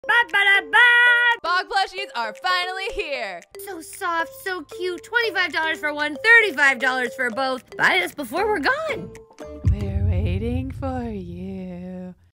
Ba-ba-da-ba! Bog plushies are finally here. So soft, so cute. $25 for one, $35 for both. Buy this before we're gone. We're waiting for you.